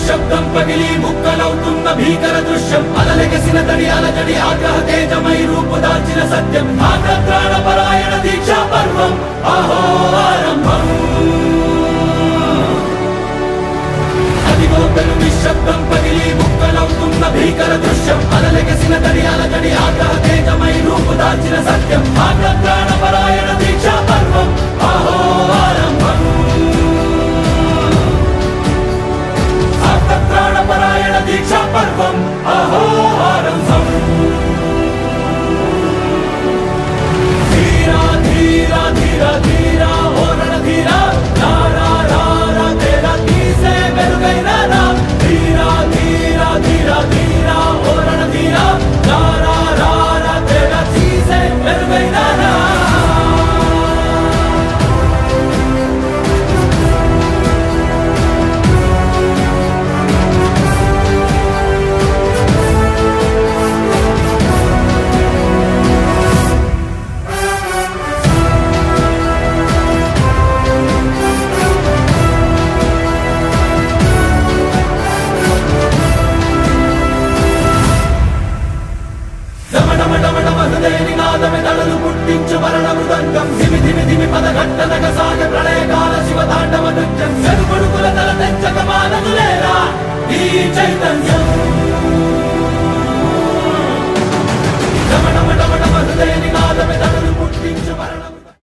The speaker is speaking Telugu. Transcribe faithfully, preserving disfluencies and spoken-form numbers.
నిశ్శబ్దం పగిలి ముక్కలవుతున్న భీకర దృశ్యం అలలెగసిన తడి అలజడి ఆగ్రహ తేజమై రూపు దాల్చిన సత్యం ఆగ్రత్రాణ పరాయణ దీక్షా పర్వం అహో ఆరంభం అదిగో పెను నిశ్శబ్దం పగిలి ముక్కలవుతున్న భీకర దృశ్యం అలలెగసిన తడి అలజడి ఆగ్రహ తేజమై రూపు దాల్చిన సత్యం ఆగ్రత్రాణ పరాయణ దీక్షా పర్వం అహో ఆరంభం ప్రాణపరాయణ దీక్షా పర్వం అహో ఆరంభం ధీరా ధీరా ధీరా ధీరా ఓ రణధీరా రారా రారా తేరా తీసే మెరుగైన రా ధీరా ధీరా ధీరా ధీరా ఓ రణధీరా రారా రారా తేరా తీసే మెరుగైన రా నినాదమెదళలు పుట్టించు మరణ మృదంగం ధిమి ధిమి ధిమి పదఘట్టనగ సాగ ప్రళయకాల శివ తాండవ నృత్యం చెరుపడుకుల తల తెచ్చక మానదులేరా ఈ చైతన్యం